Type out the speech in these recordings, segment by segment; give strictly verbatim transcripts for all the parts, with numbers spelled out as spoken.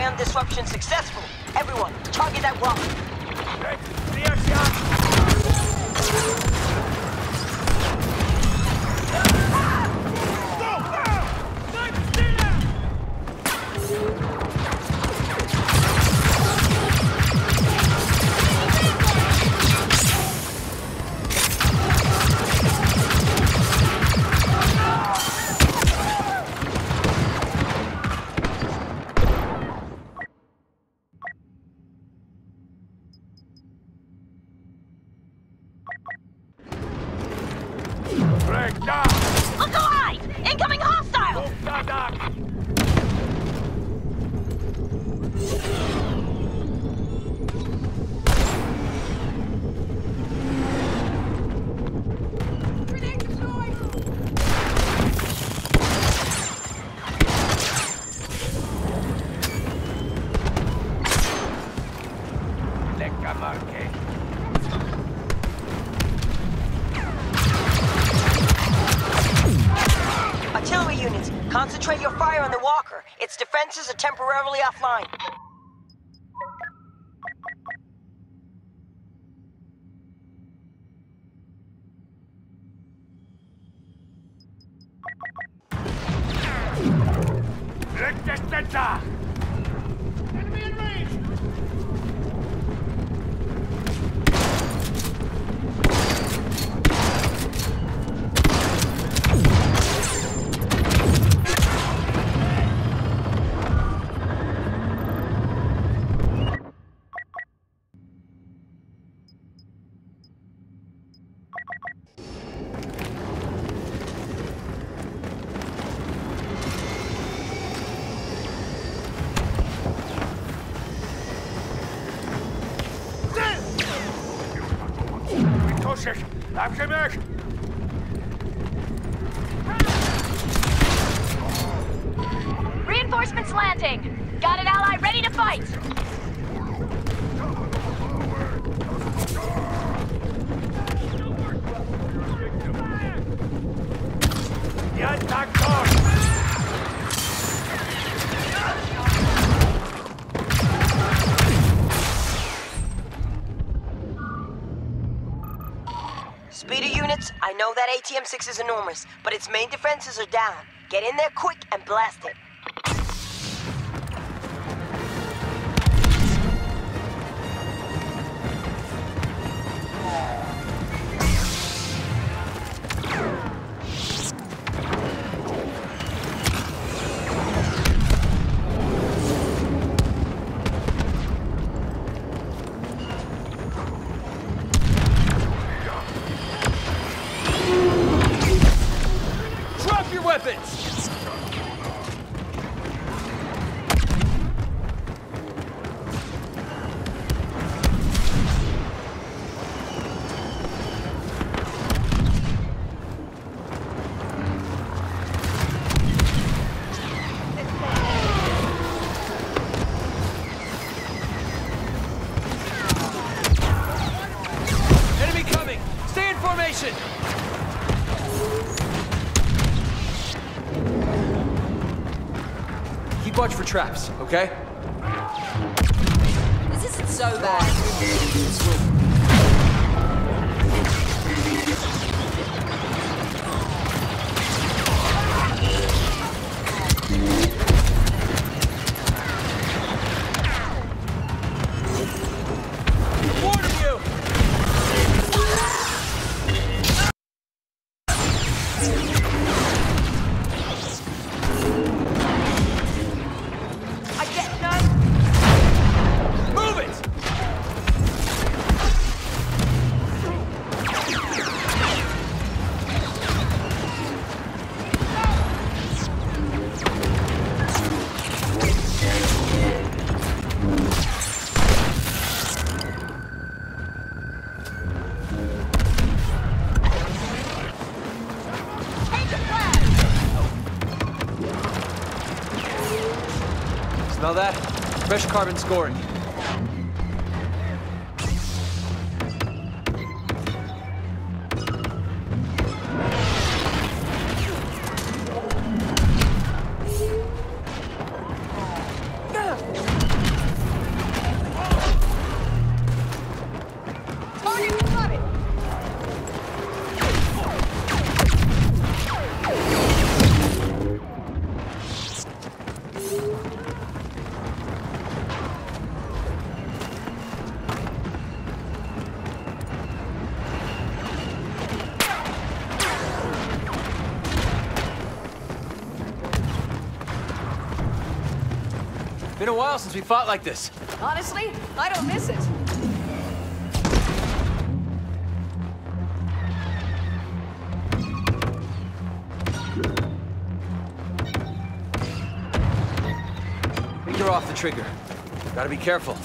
Ion disruption successful. Everyone, target that rock. Uncle I! Incoming hostile! Artillery units, concentrate your fire on the walker. Its defenses are temporarily offline. Enemy in range! Reinforcements landing! Got an ally ready to fight! Speeder units, I know that A T M six is enormous, but its main defenses are down. Get in there quick and blast it. Drop your weapons! Enemy coming! Stay in formation! Keep watch for traps, okay? This isn't so bad. Warning you! I get none. Move it! Smell that? Fresh carbon scoring. Been a while since we fought like this. Honestly, I don't miss it. Finger off the trigger. Gotta be careful.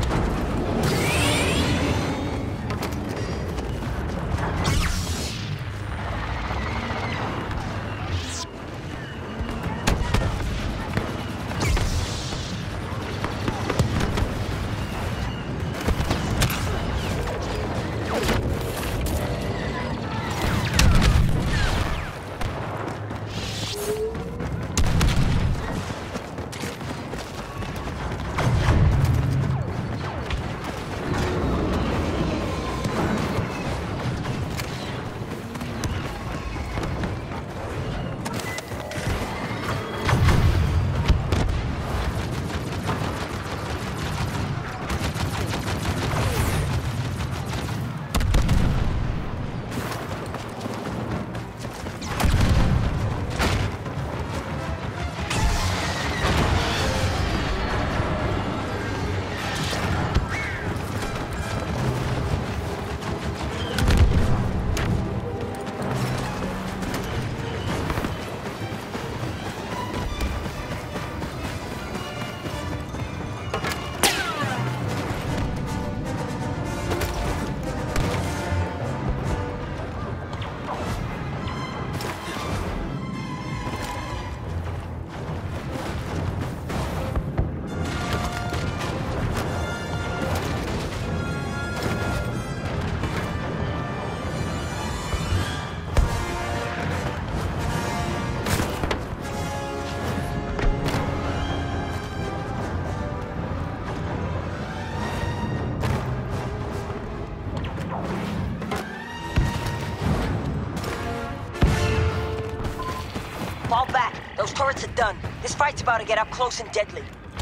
Fall back. Those turrets are done. This fight's about to get up close and deadly.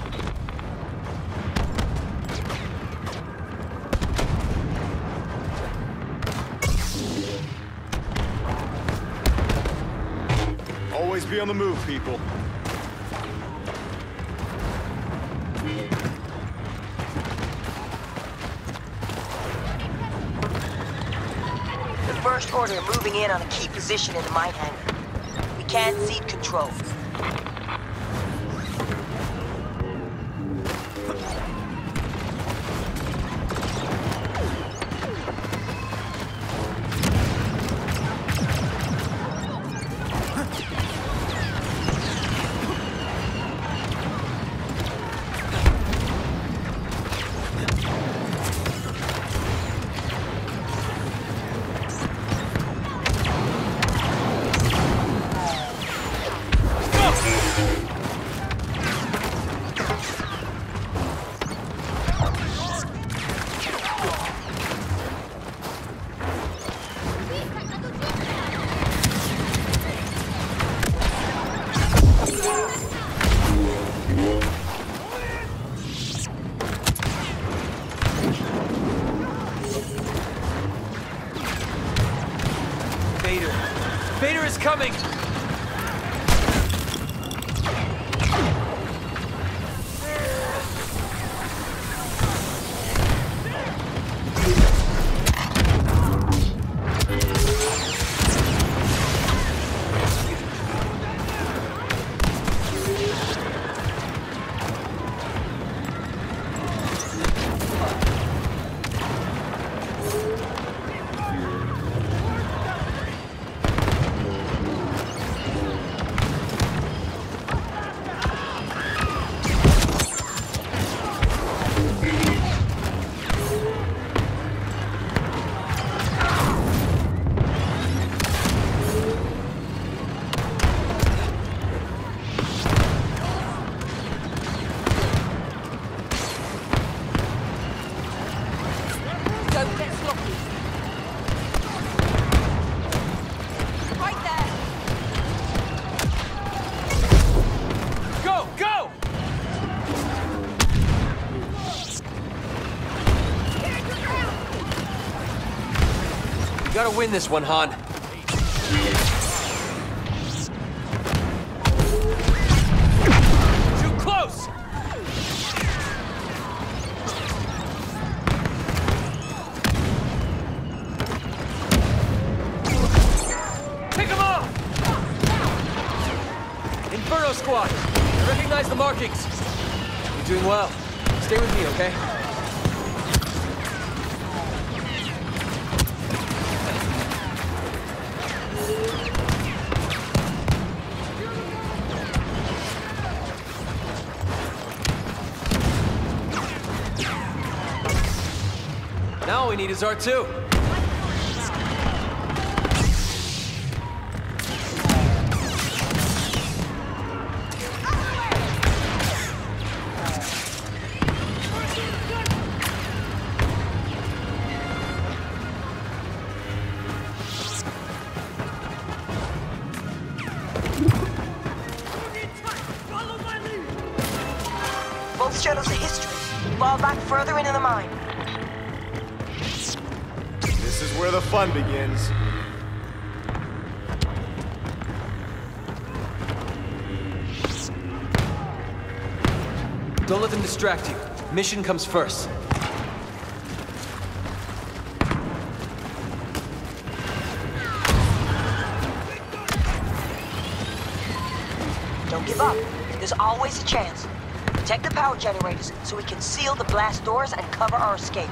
Always be on the move, people. The First Order are moving in on a key position in the mine hangar. We can't cede control. Vader. Vader is coming! Don't get sloppy. Right there. Go! Go! You gotta win this one, Han. Too close! squad. I recognize the markings. You're doing well. Stay with me, okay? Now all we need is R two. Both shuttles are history. Fall back further into the mine. This is where the fun begins. Don't let them distract you. Mission comes first. Don't give up. There's always a chance. Protect the power generators so we can seal the blast doors and cover our escape.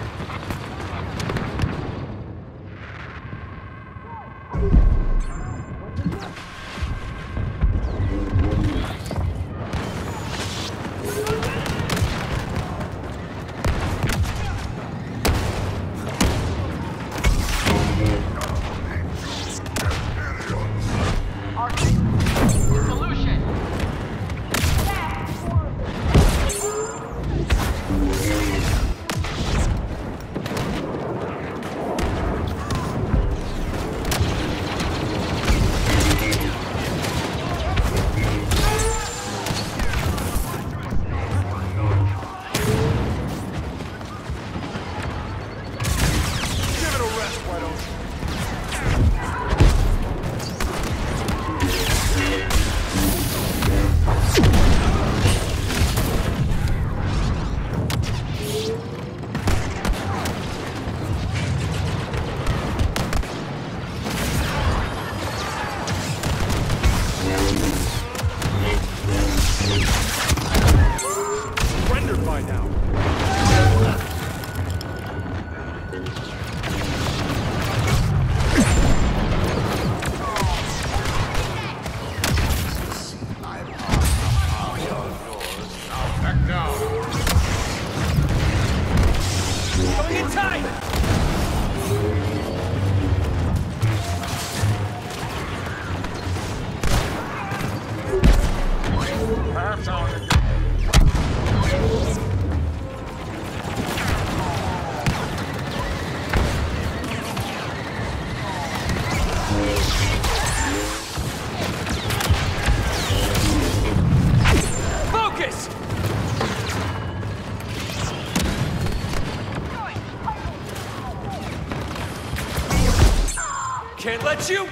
Surrendered by now. Going in tight! Focus! Can't let you!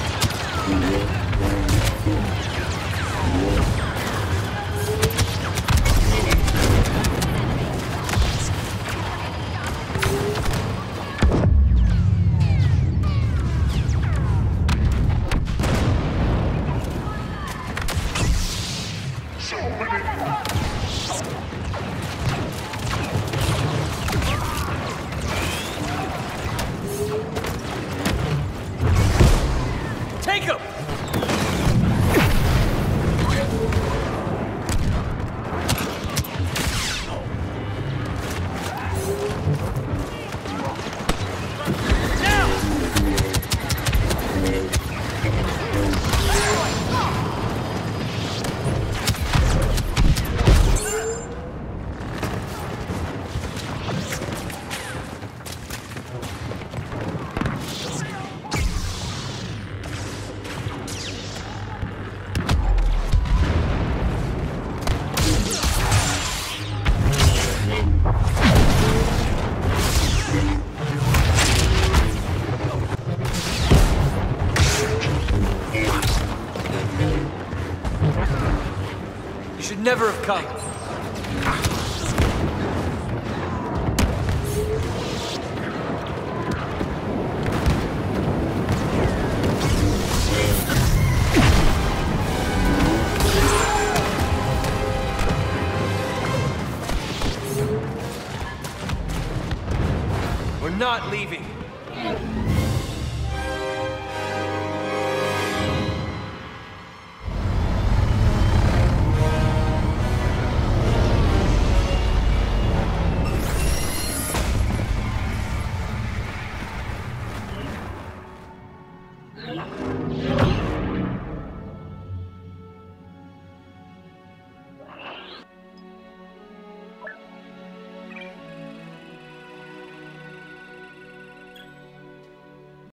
Take him! You should never have come. not leaving.